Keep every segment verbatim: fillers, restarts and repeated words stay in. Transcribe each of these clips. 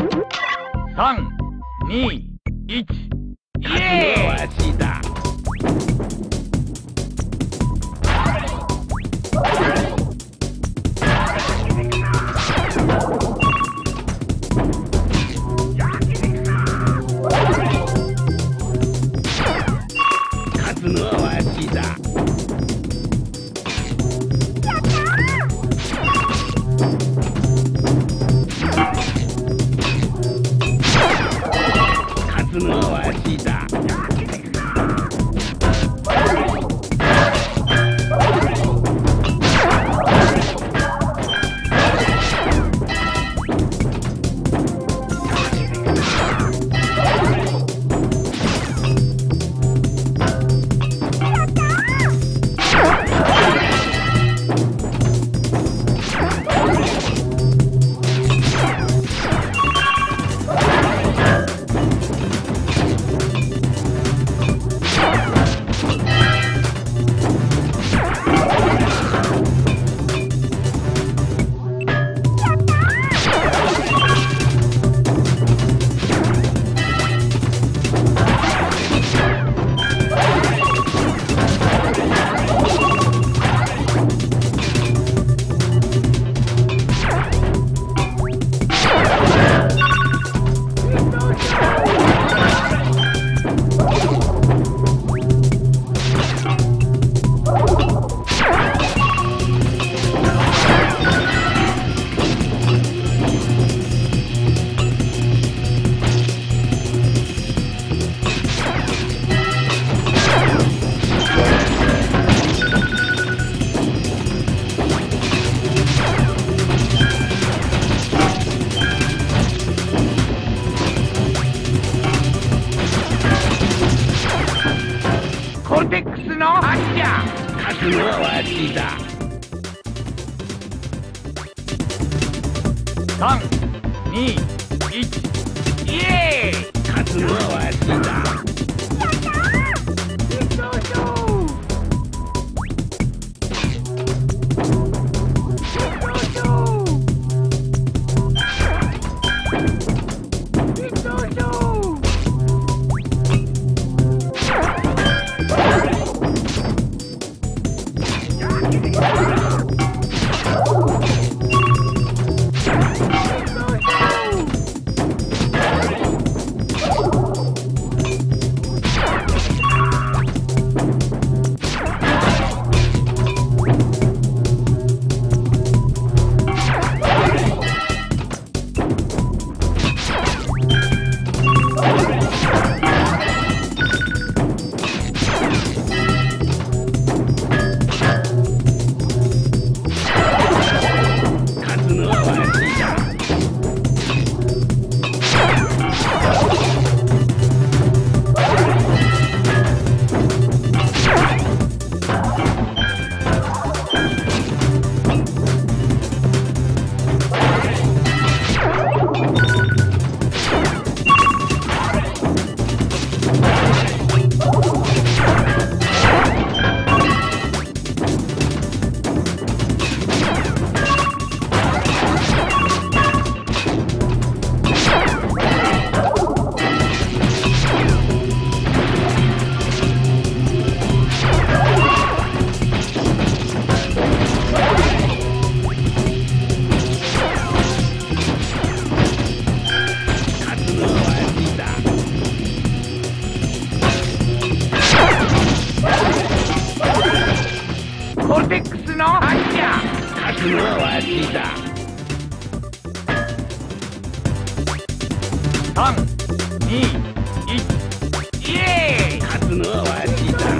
さん、に、いち、イ勝つのエーイはわしだ。勝つのはわしだ。勝つのはわしだ。 コルテックスの発射。 勝つのはわしだ。 さん、に、いち、イエーイ勝つのはわしだ。 コルテックスの発射。 勝つのはわしだ。 さん、に、いち、イエーイ勝つのはわしだ。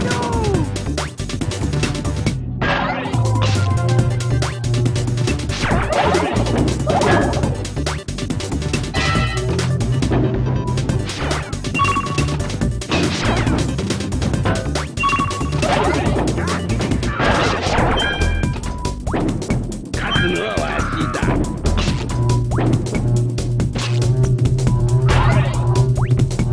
勝つのはわしだ。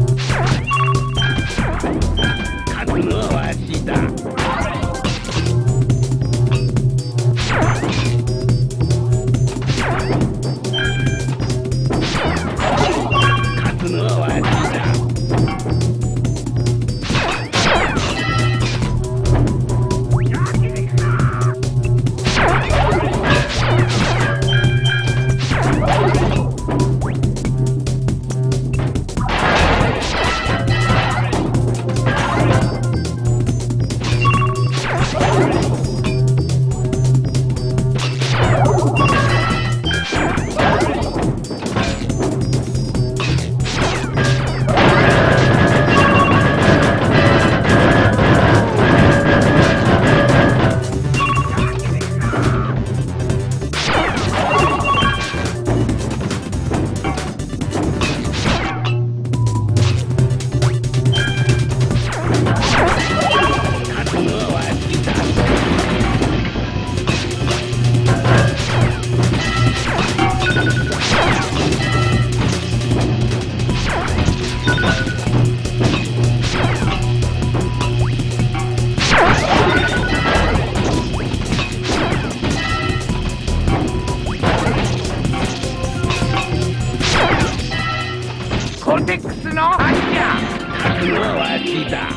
ロテックスの発射。 勝つのはわしだ。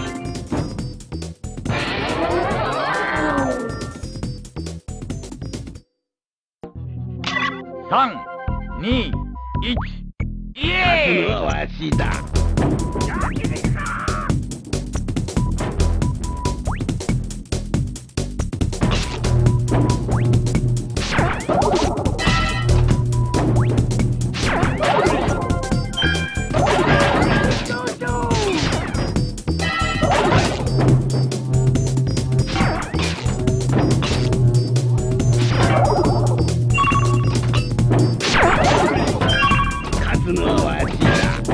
さん、に、いち、イ勝エーイ。 つのはわしだ。勝つのはわしだ。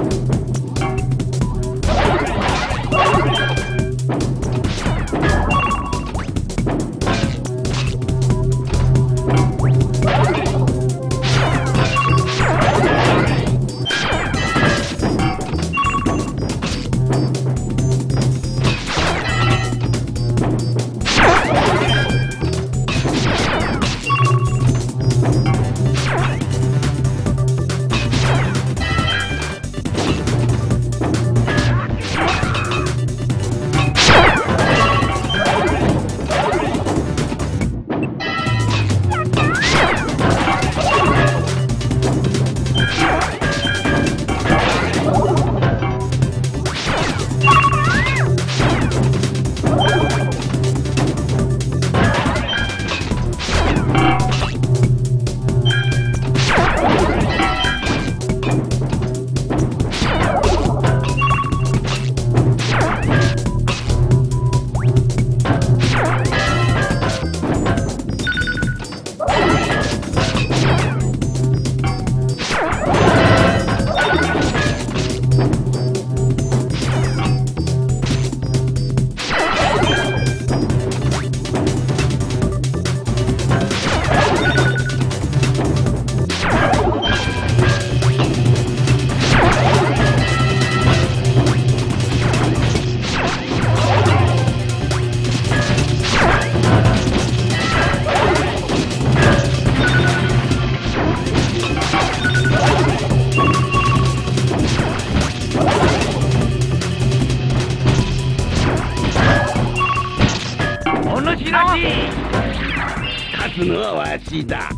勝つのはわしだ。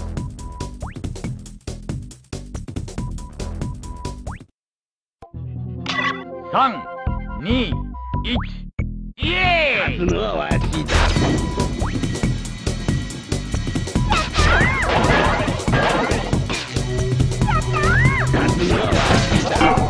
さん、に、いち、イエーイ。 勝つのはわしだ。勝つのはわしだ。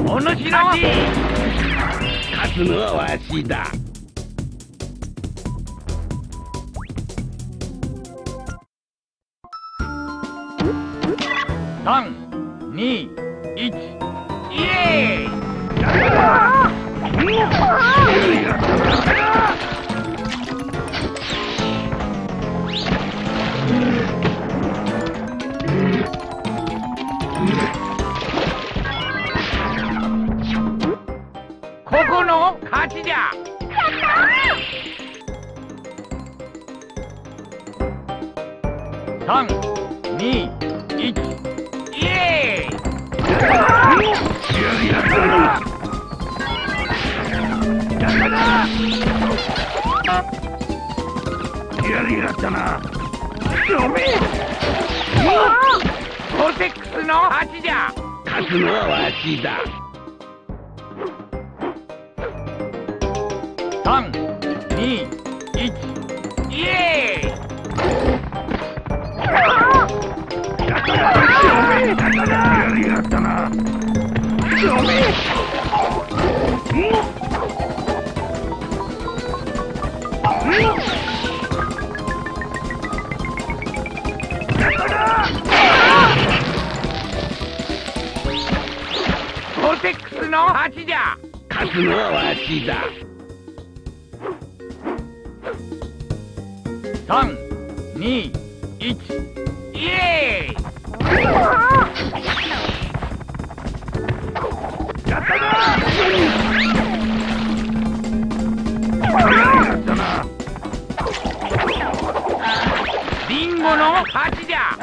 お主の勝ち。 勝つのはわしだ。 さん、に、いち、イエーイ。ここの勝ちじゃ。さん、に、いち、イエーイ。 やりやったな。 コテックスの勝ちじゃ。 勝つのはわしだ。 さん、に、いち、イエーイ。 やりやったな。 コテックスの勝ちじゃ。 勝つのはわしだ。 さん、に、いち、イエーイ。 やったな。やったな。 リンゴの勝ちじゃ。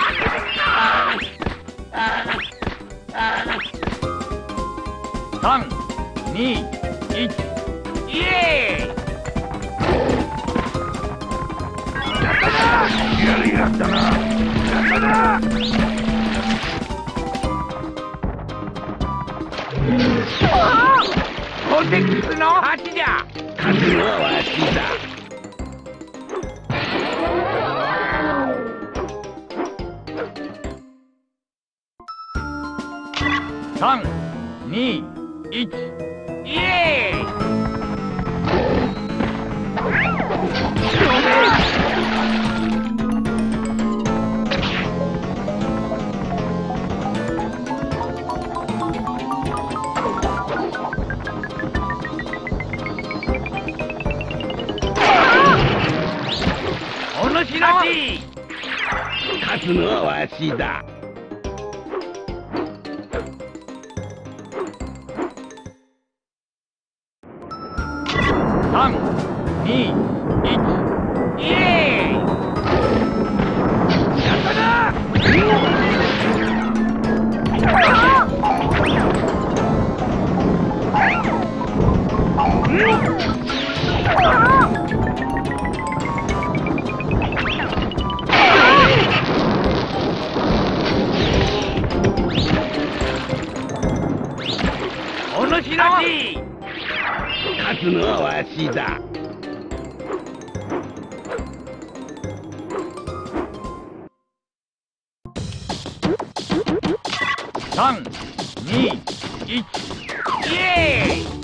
さん、に、いち、イエーイ。 やりやったな。やったな。 コテックスの勝ちじゃ。 勝つのはわしだ。 さん、に、いち、イエーイ。お主の勝ち。 勝つのはわしだ。 さん、に、いち、イエーイ。 やったな。 お主の勝ち。 勝つのはわしだ。 さん、に、いち、イエーイ。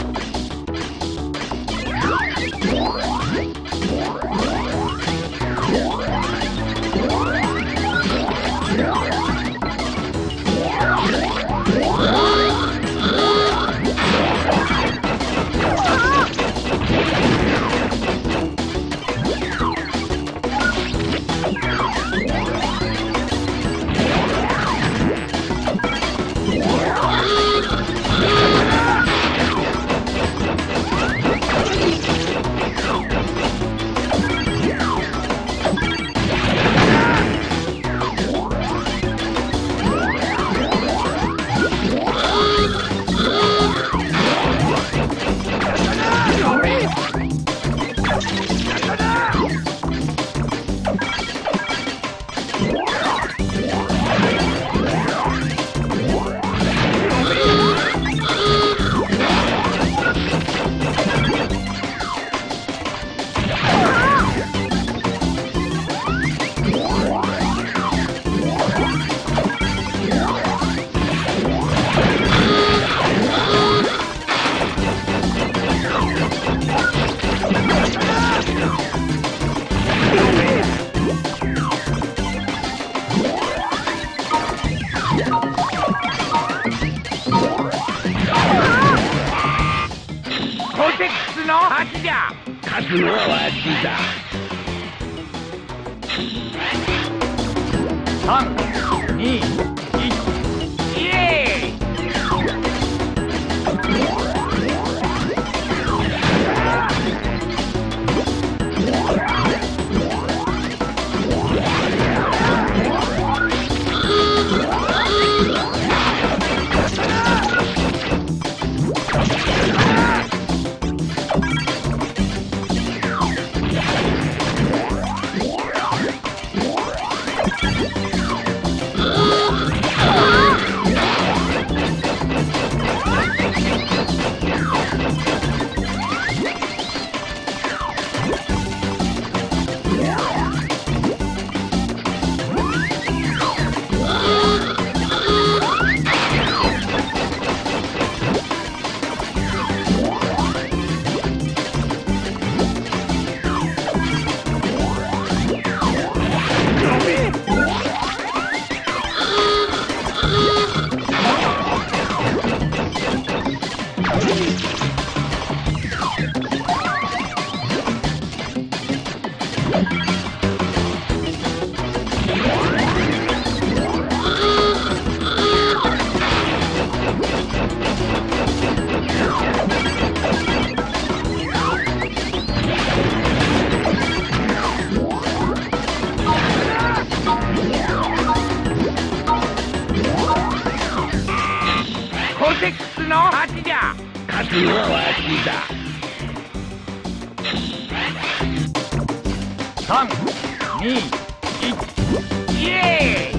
テックスの勝ちじゃ。 勝つのはわしだ。 さんにいちイエーイ。コテックスの勝ちじゃ。 勝つのはわしだ。 さんにいちイエーイ。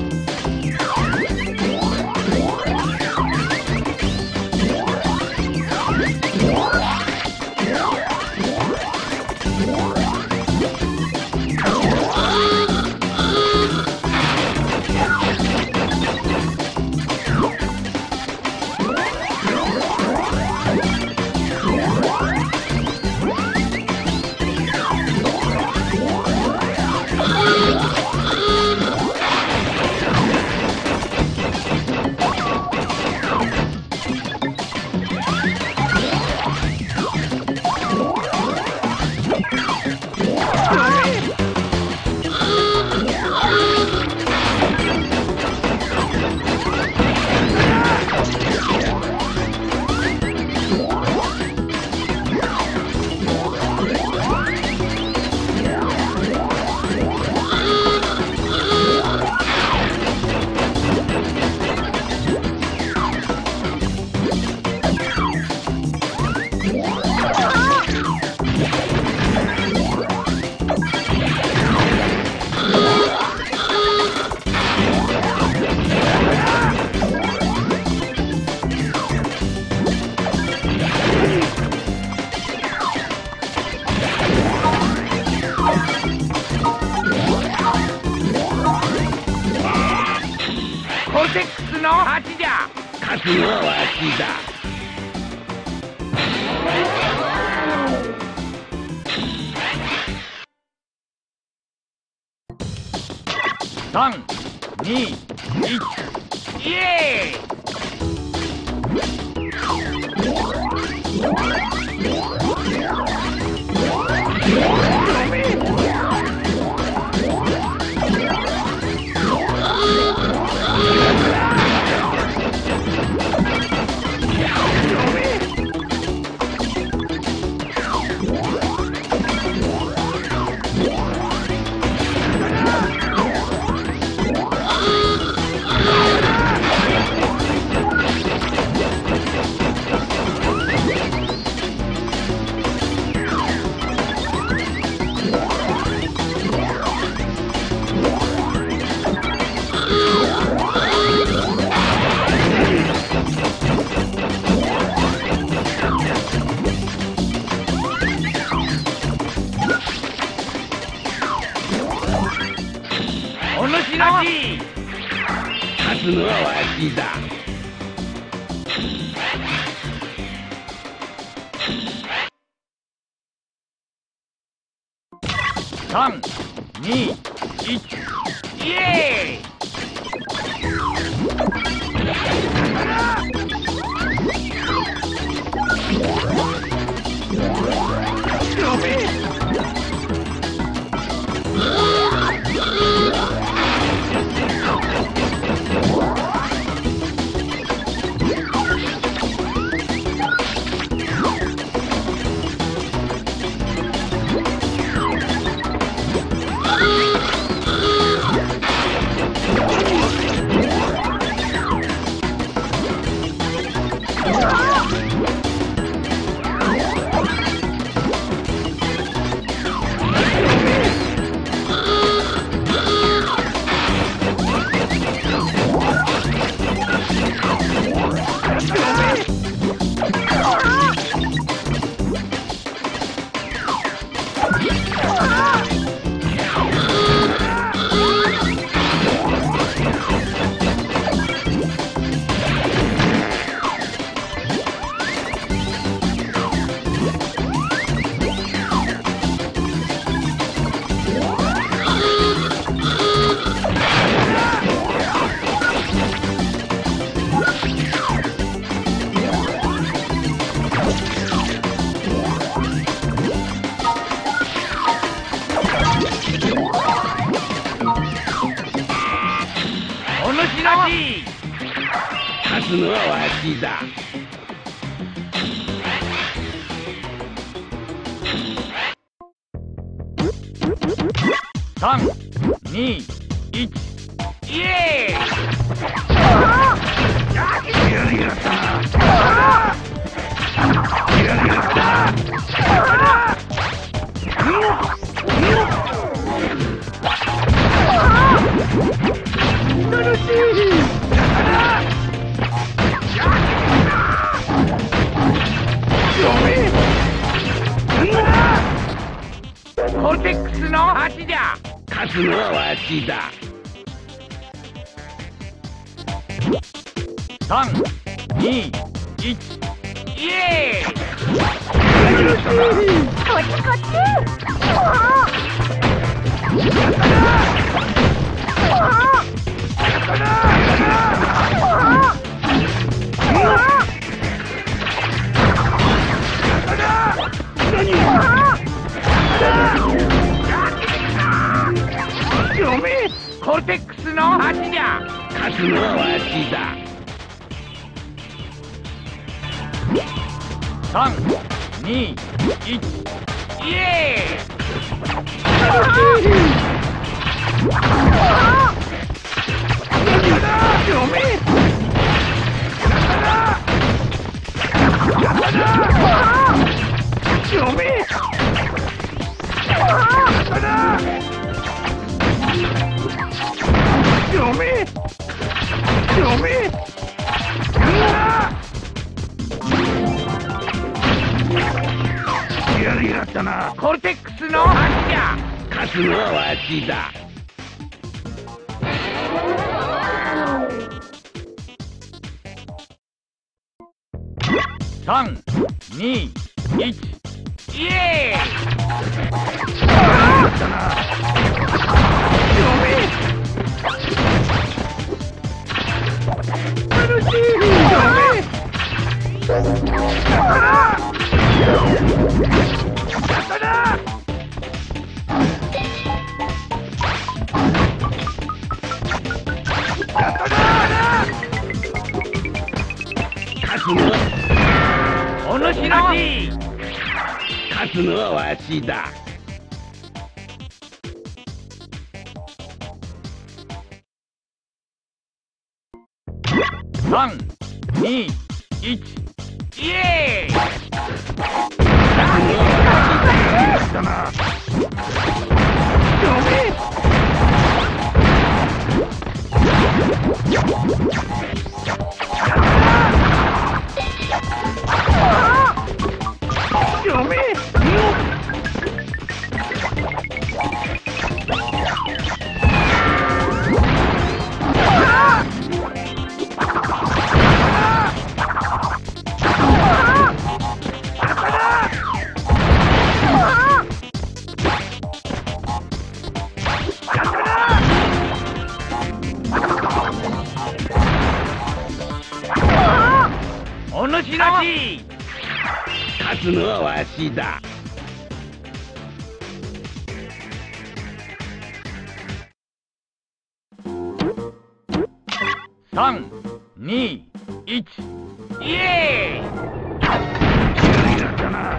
コテックスの勝ちじゃ。 勝つのはわしだ。 さんにいちイエーイ。お主の勝ち。 勝つのはわしだ。 さんにいちイエーイ。 勝勝つのはわしだ。 さん、に、いち、イエーイ。 やりやったな。やりやったな。楽しい。 コルテックスの勝ちじゃ。 勝つのはわしだ。 さん、に、いち、イエーイ。 こっちこっち。うわコルテックスの勝ちじゃ。 勝つのはわしだ。 さん、に、いち、イエーイ。 やりやったな。 コルテックスの勝ちじゃ。 勝つのはわしだ。 さん、に、いち、イエーイ。 やったな。楽しい。 お主の勝つのはわしだ。 さん、に、いち、イエーイ。 やったな。 お主の勝ち。 勝つのはわしだ。 さん、に、いち、イエーイ。 やったな。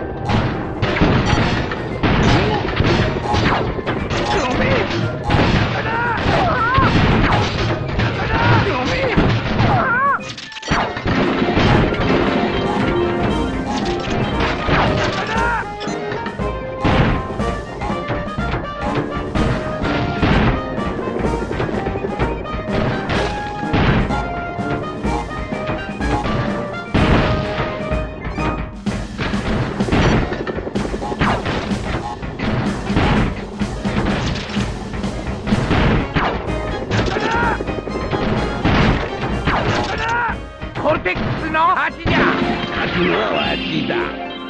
コルテックスの勝ちじゃ。 勝つのはわしだ。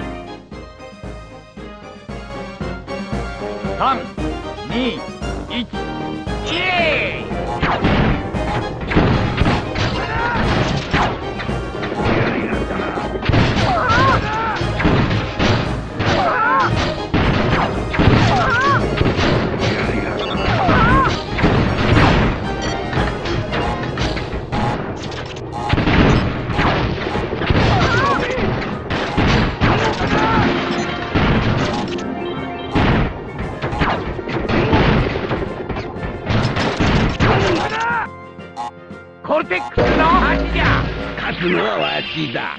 さん、に、いち、イエーイ。 勝つのはわしだ。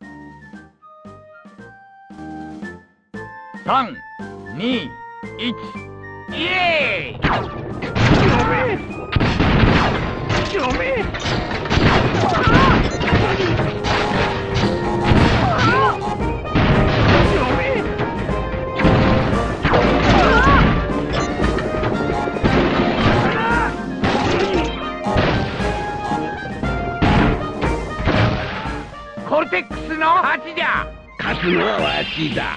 さん、に、いち、イエーイ。 やめやめコルテックスの勝ちじゃ。 勝つのはわしだ。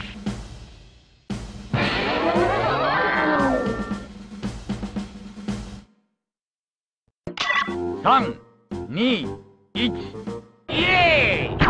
さん、に、いち、イエーイ。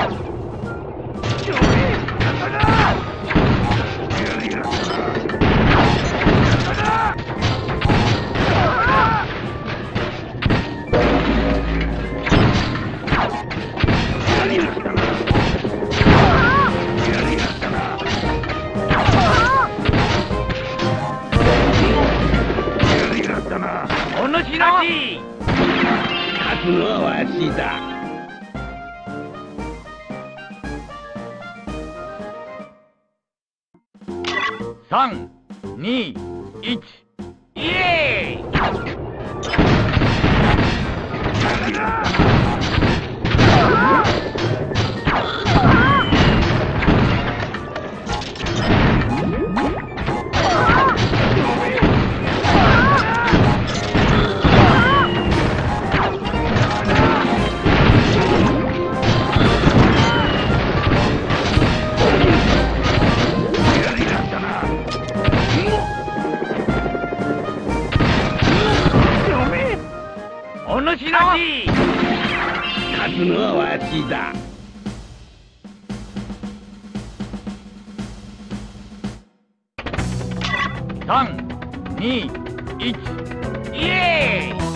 お主の勝ち。 勝つのはわしだ。 さん、に、いち、イエーイ。お主の勝ち。 勝つのはわしだ。 さん、に、いち、イエーイ。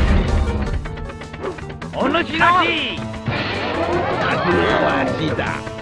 お主の勝ち。 勝つのはわしだ。